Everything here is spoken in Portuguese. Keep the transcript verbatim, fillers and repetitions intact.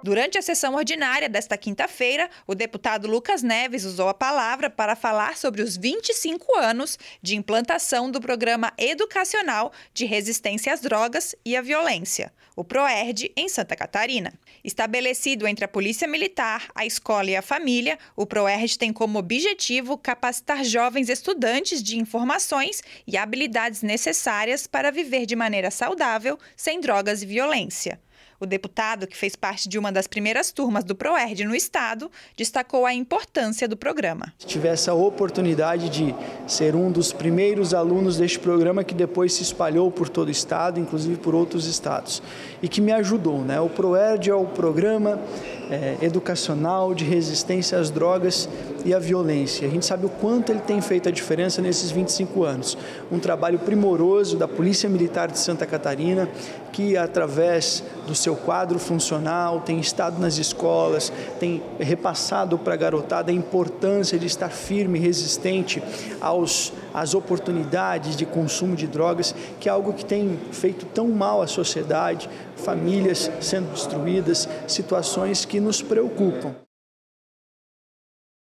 Durante a sessão ordinária desta quinta-feira, o deputado Lucas Neves usou a palavra para falar sobre os vinte e cinco anos de implantação do Programa Educacional de Resistência às Drogas e à Violência, o PROERD, em Santa Catarina. Estabelecido entre a Polícia Militar, a escola e a família, o PROERD tem como objetivo capacitar jovens estudantes de informações e habilidades necessárias para viver de maneira saudável, sem drogas e violência. O deputado, que fez parte de uma das primeiras turmas do PROERD no estado, destacou a importância do programa. Tive essa oportunidade de ser um dos primeiros alunos deste programa que depois se espalhou por todo o estado, inclusive por outros estados, e que me ajudou, né? O PROERD é o Programa é, Educacional de Resistência às Drogas e à Violência. A gente sabe o quanto ele tem feito a diferença nesses vinte e cinco anos. Um trabalho primoroso da Polícia Militar de Santa Catarina, que através do seu quadro funcional tem estado nas escolas, tem repassado para a garotada a importância de estar firme e resistente aos, às oportunidades de consumo de drogas, que é algo que tem feito tão mal à sociedade, famílias sendo destruídas, situações que nos preocupam.